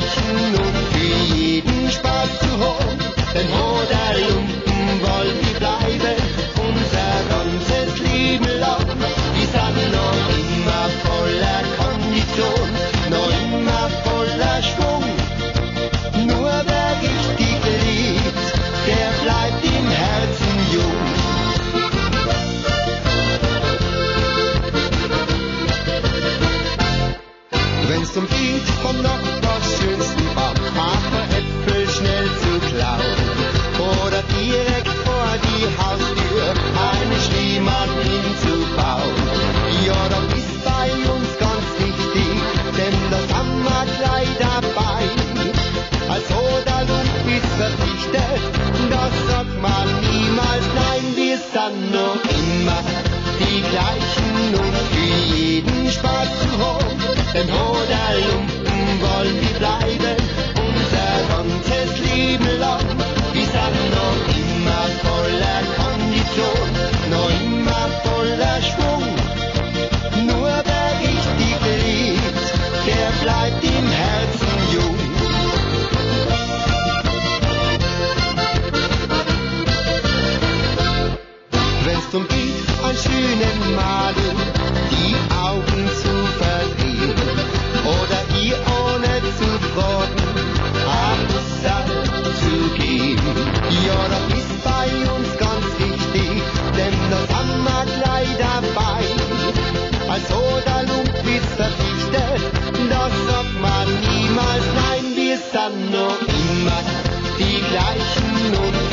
gleichen und für jeden Spaß zu hoch. Denn Hoderlumpen wollen wir bleiben, unser ganzes Leben lang. Wir sind noch immer voller Kondition, noch immer voller Schwung. Nur wer richtig liebt, der bleibt im Herzen jung. Wenn's darum geht, vom Nachbars schönsten Baum Haferäpfel schnell zu klauen oder direkt vor die Haustür eine Schneemann hinzubauen, ja, das ist bei uns ganz wichtig, denn das haben wir gleich dabei. Als Hoderlump ist verpflichtet, das sagt man niemals nein, wir sind noch immer die gleichen und für jeden Spaß zu hoch. Denn Hoderlumpen wollen wir bleiben, unser ganzes Leben lang. Wir sind noch immer voller Kondition, noch immer voller Schwung. Nur wer richtig liebt, der bleibt im Herzen jung. Wenn's darum geht, an schönen Malen die Augen zu verdrehen oder ihr ohne zu fragen am Saal zu gehen. Ja, das ist bei uns ganz wichtig, denn das haben wir gleich dabei. Als Hoderlump ist verpflichtet, das sagt man niemals nein, wir sind noch immer die gleichen und